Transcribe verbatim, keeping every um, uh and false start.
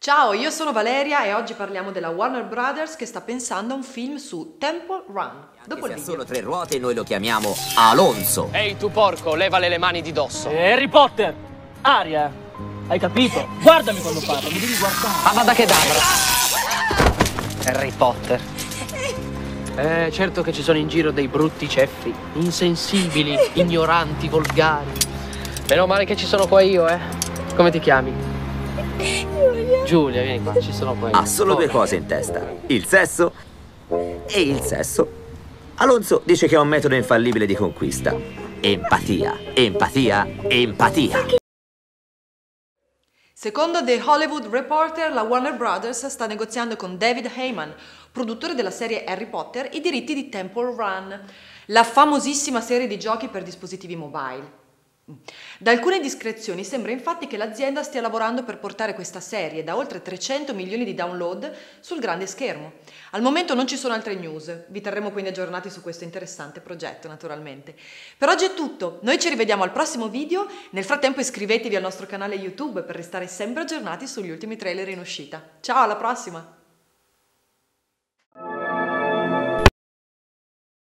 Ciao, io sono Valeria e oggi parliamo della Warner Brothers che sta pensando a un film su Temple Run. Dopo il Se ha video. solo tre ruote noi lo chiamiamo Alonso. Ehi tu porco, levale le mani di dosso. Eh, Harry Potter! Aria! Hai capito? Guardami quando parlo, mi devi guardare. Avada Kedavra. Harry Potter. Eh, certo che ci sono in giro dei brutti ceffi, insensibili, ignoranti, volgari. Meno male che ci sono qua io, eh. Come ti chiami? Giulia. Giulia, vieni qua, ci sono qua io. Ha solo due Oh. cose in testa: il sesso e il sesso. Alonso dice che ha un metodo infallibile di conquista: empatia, empatia, empatia. Secondo The Hollywood Reporter, la Warner Brothers sta negoziando con David Heyman, produttore della serie Harry Potter, i diritti di Temple Run, la famosissima serie di giochi per dispositivi mobile. Da alcune indiscrezioni sembra infatti che l'azienda stia lavorando per portare questa serie da oltre trecento milioni di download sul grande schermo. Al momento non ci sono altre news, vi terremo quindi aggiornati su questo interessante progetto naturalmente. Per oggi è tutto, noi ci rivediamo al prossimo video, nel frattempo iscrivetevi al nostro canale YouTube per restare sempre aggiornati sugli ultimi trailer in uscita. Ciao, alla prossima!